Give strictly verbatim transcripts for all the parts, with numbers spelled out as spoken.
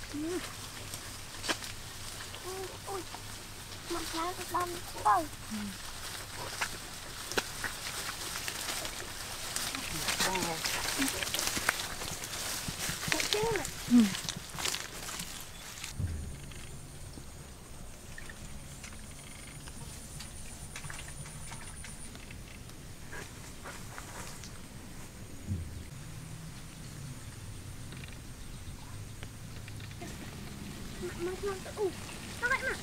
Ui, mặt lá cái đâm đâu. Ừ. Nó nó ủ, nó vậy mà.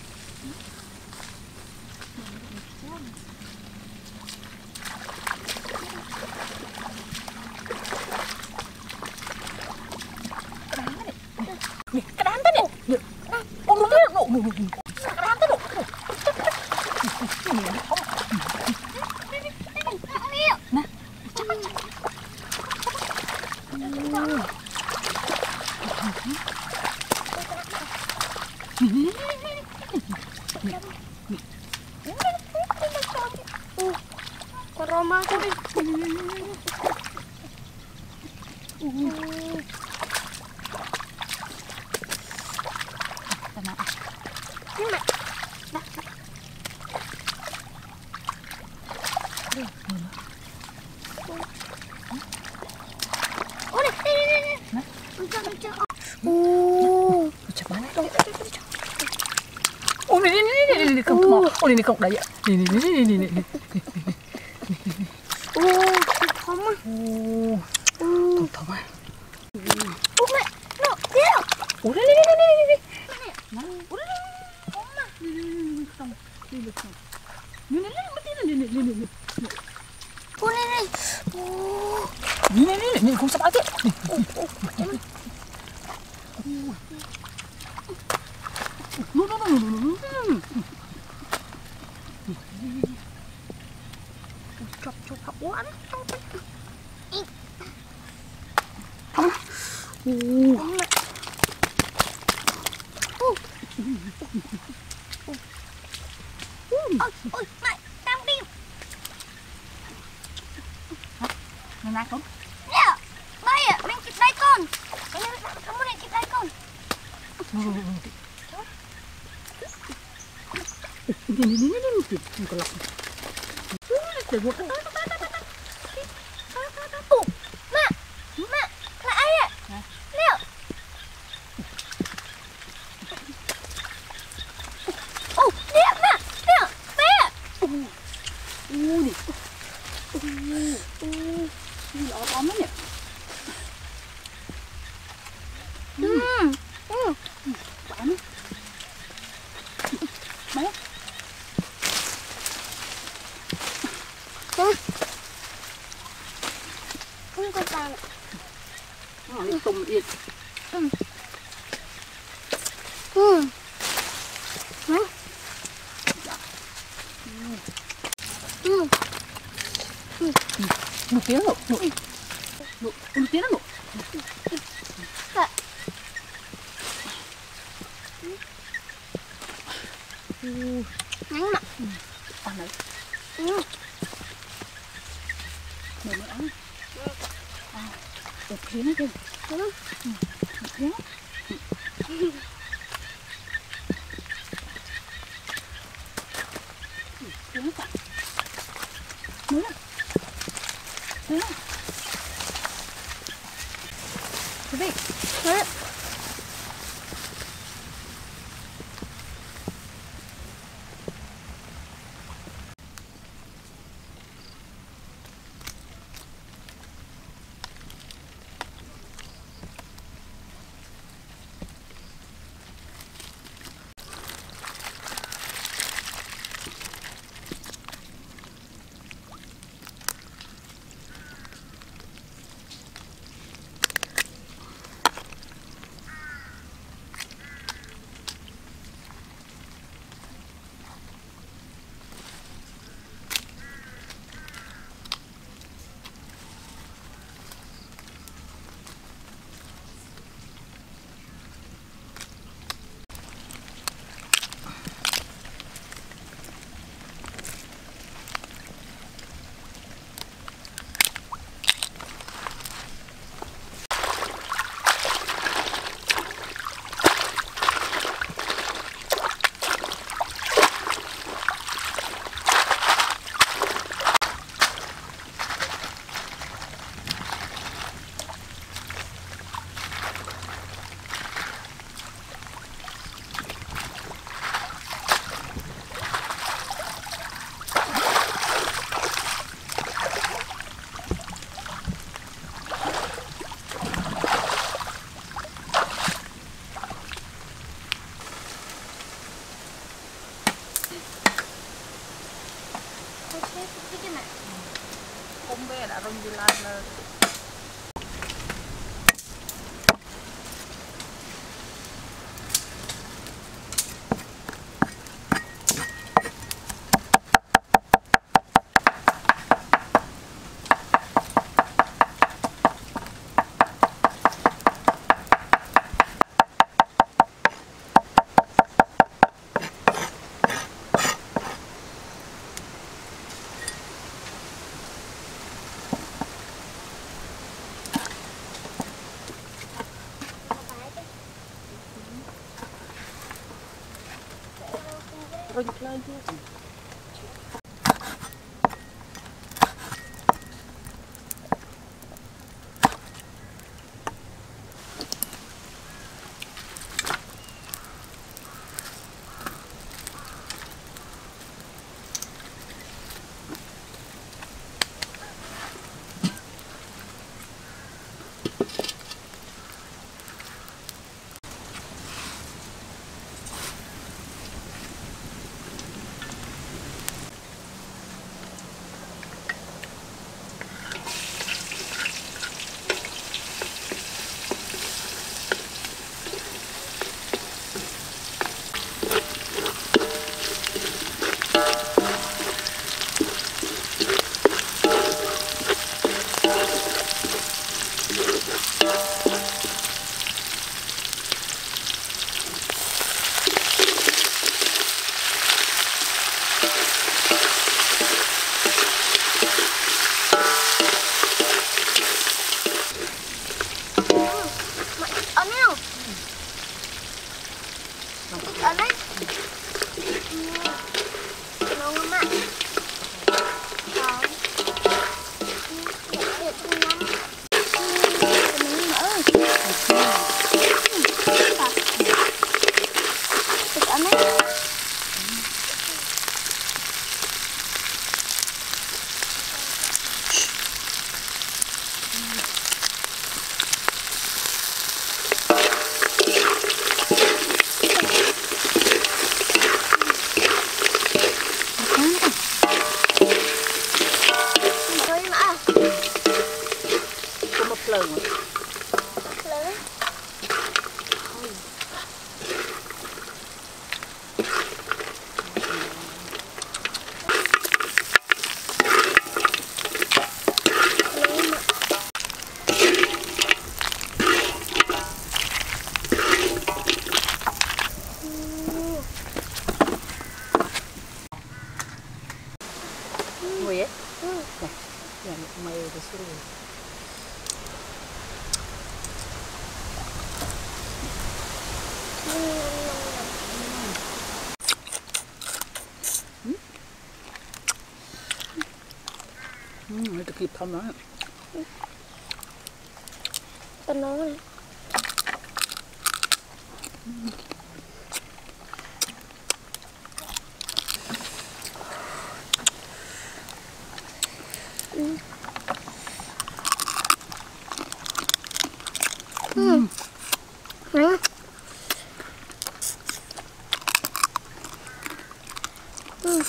Cái đám thế này. Ô đúng đấy, nổ nổ nổ. Cái đám thế nổ. Nè. Chắc chắc. Con Roma aku đi. Tenang. Nhưng mà đó. Ôi đi đi đi đi. Nè. Mình cho mình cho. Ô, chập bán đấy. Ôi này này này này không thò. Ôi này không đấy ạ. Này này này này này. Ô, không á. Ô. Thòng thòng à. Ô mẹ, nó kìa. Ôi đây đây đây đây đây. Mẹ. Ôi đây. Không mà. Không. Đi được không? Này này này này này này này. Ôi này này. Ô. Này này này này không sắp áo thế. No no no no no no. Chọc chọc chọc quá. Ô. Ôi, ôi, mẹ, tao đi. Này này không? Nè, bay à, mình kịp đây con. Cái này không muốn này kịp đây con. Đi đi đi đi đi đi con lọc. Để một cái. Ồ, mẹ, mẹ, là ai ạ? Nè. Ồ, nè, mẹ, nè, mẹ. Ồ, nè. Ồ, ồ, nó ấm lắm nhỉ. Ừ, ừ, Bán. Mấy? ừ. Không có sao nữa. Nó đi tùng yên. Ừ. Ừ. Ừ. Ừ. Ừ. Một tiếng rồi. Một, một, một tiếng rồi. Dạ. Ừ. Nắng mà. Ừ. Ăn đấy. Ừ. Mở mở ăn. À, một tiếng nữa kìa. Ừ. Ừ. Một tiếng. Ừ. Tiếng cả. Mới lắm. Mới lắm. Quý vị. Thế. banyak lagi. Mùi ấy. Ừ. Này, nhà mày cái xương này. Ừ, người ta kịp thăm nó. Tên nó này. Ừ. Ừ. Ừ. Ừ.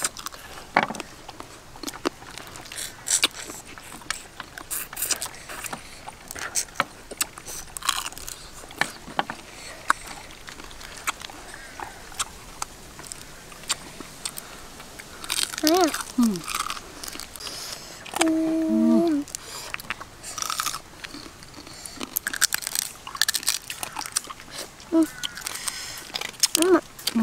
Ừ. Ừ. Ừ. Ừ. Ừ.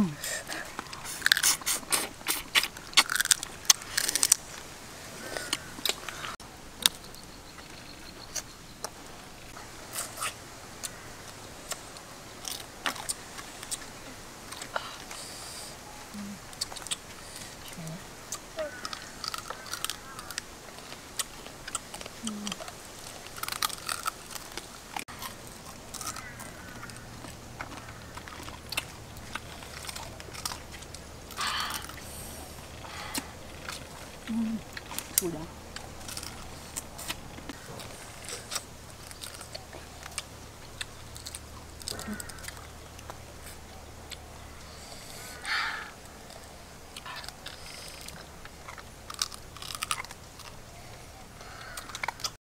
Udah.